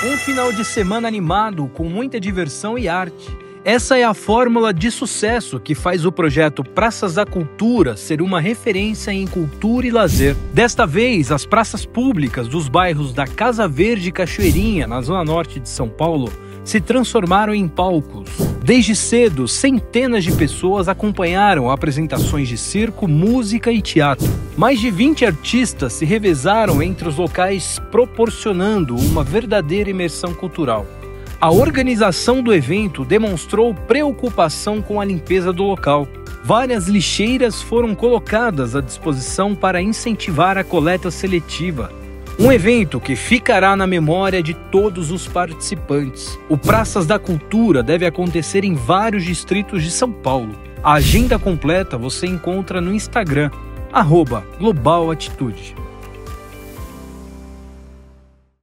Um final de semana animado, com muita diversão e arte. Essa é a fórmula de sucesso que faz o projeto Praças da Cultura ser uma referência em cultura e lazer. Desta vez, as praças públicas dos bairros da Casa Verde e Cachoeirinha, na zona norte de São Paulo, se transformaram em palcos. Desde cedo, centenas de pessoas acompanharam apresentações de circo, música e teatro. Mais de 20 artistas se revezaram entre os locais, proporcionando uma verdadeira imersão cultural. A organização do evento demonstrou preocupação com a limpeza do local. Várias lixeiras foram colocadas à disposição para incentivar a coleta seletiva. Um evento que ficará na memória de todos os participantes. O Praças da Cultura deve acontecer em vários distritos de São Paulo. A agenda completa você encontra no Instagram, @globalatitude.